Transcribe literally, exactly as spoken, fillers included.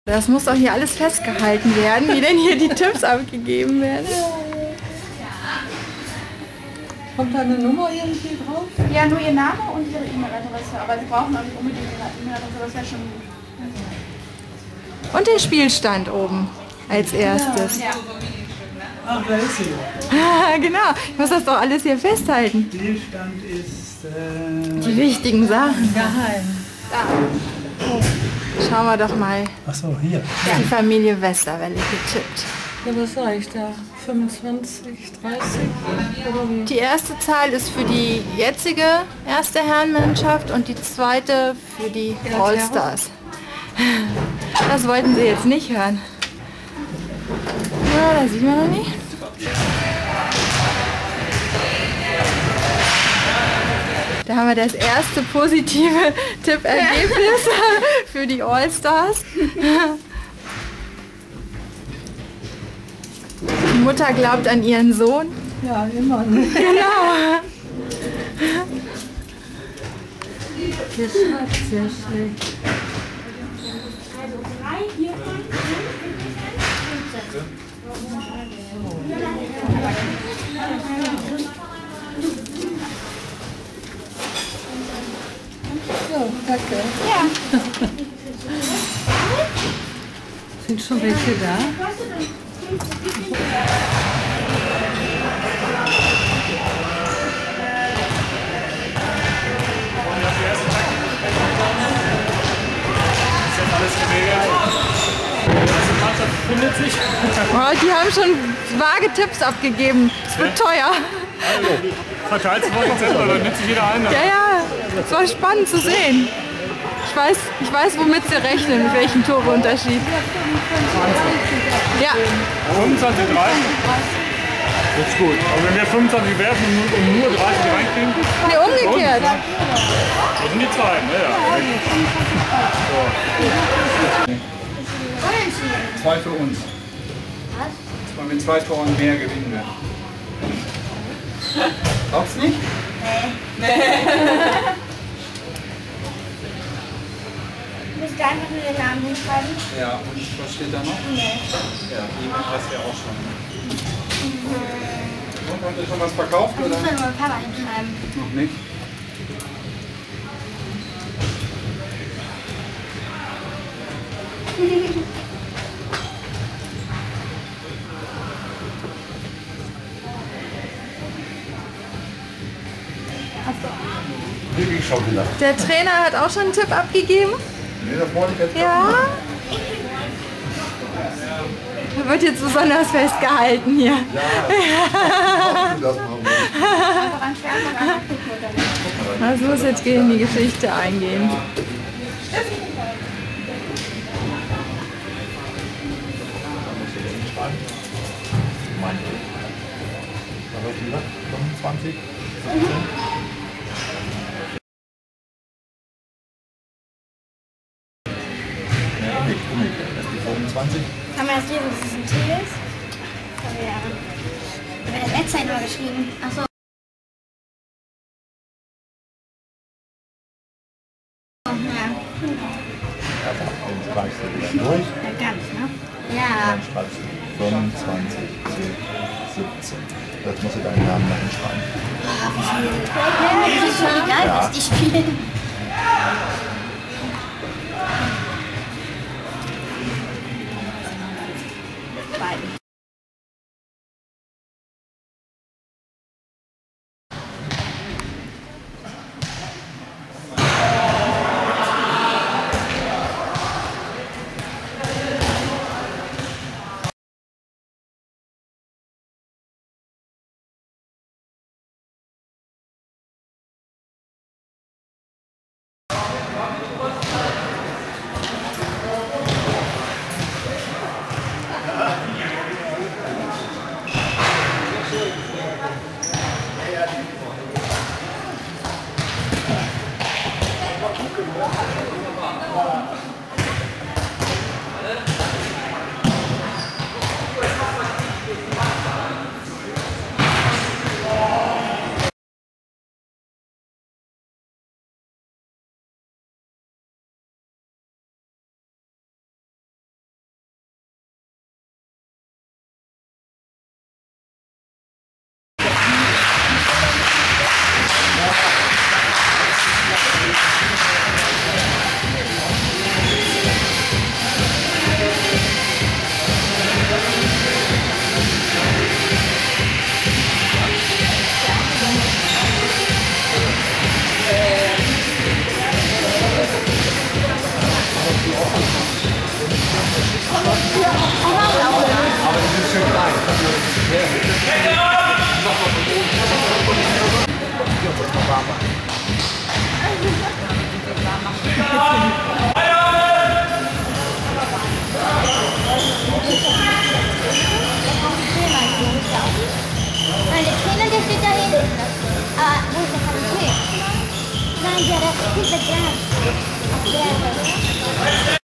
Das muss doch hier alles festgehalten werden, wie denn hier die Tipps abgegeben werden. Kommt da eine Nummer irgendwie drauf? Ja, nur Ihr Name und Ihre E-Mail-Adresse. Aber Sie brauchen auch nicht unbedingt Ihre E-Mail-Adresse, das wäre schon gut. Und den Spielstand oben als erstes. Ja. Ach, da ist sie. Ah, genau, ich muss das doch alles hier festhalten. Spielstand ist äh, Die wichtigen Sachen. geheim. Schauen wir doch mal. Achso, hier. Die Familie Westerwelle getippt. Ja, was sag ich da? fünfundzwanzig, dreißig? Oder wie? Die erste Zahl ist für die jetzige erste Herrenmannschaft und die zweite für die Allstars. Das wollten sie jetzt nicht hören. Ja, da sieht man noch nicht. Da haben wir das erste positive Tippergebnis für die Allstars. Die Mutter glaubt an ihren Sohn. Ja, immer. Ne? Genau. Das hat sehr schlecht. So, danke. Ja. Sind schon welche da? Oh, die haben schon vage Tipps abgegeben. Es wird teuer. Also, verteilt sich jetzt selber, dann nimmt sich jeder ein. Ja, ja, es war spannend zu sehen. Ich weiß, ich weiß, womit sie rechnen, mit welchem Toreunterschied. Ja. fünfundzwanzig, dreißig. Das ist gut. Aber wenn wir fünfundzwanzig werfen und nur dreißig reinkriegen, Nee, umgekehrt. das sind die zwei. Ja, ja. Zwei für uns. Was? Weil wir zwei Toren mehr gewinnen werden. Glaubst du nicht? Nee. Du musst einfach nur den Namen hinschreiben. Ja, und was steht da noch? Nee. Ja, jemand hast du ja auch schon. Und habt ihr schon was verkauft Ich oder? muss nur meinen Papa hinschreiben. Noch nicht. Wirklich schon gelacht. Der Trainer hat auch schon einen Tipp abgegeben. Nee, das wollte ich jetzt Ja. Er wird jetzt besonders festgehalten hier. das machen. Einfach an Schwärmen und einfach gucken oder nicht. Das muss jetzt in die Geschichte eingehen. fünfundzwanzig, fünfundzwanzig. Kann man das lesen, dass es ein T ist? Das haben wir ja bei der Website nur geschrieben. Achso. Ja. Dann reichst du wieder durch. Ja, ganz, ne? Ja. Dann schreibst du fünfundzwanzig, siebzehn. Das musst du deinen Namen da hinschreiben. Ja, das ist schon egal, was die spielen. Beide. Ah, molto facile. Mangiare più da grande.